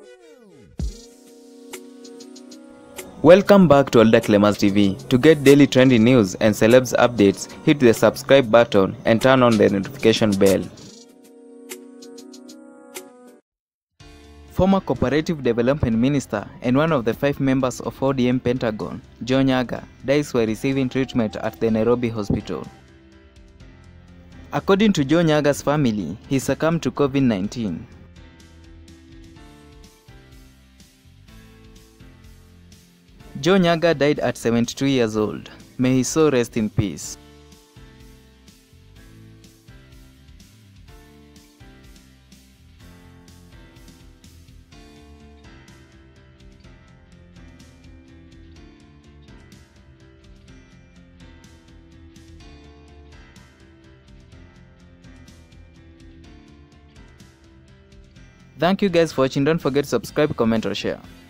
Welcome back to Aludah Klemarz TV. To get daily trending news and celebs updates, hit the subscribe button and turn on the notification bell. Former Cooperative Development Minister and one of the 5 members of ODM Pentagon, Nyaga, dies while receiving treatment at the Nairobi hospital. According to Nyaga's family, he succumbed to COVID-19. Nyaga died at 72 years old. May his soul rest in peace. Thank you guys for watching. Don't forget to subscribe, comment or share.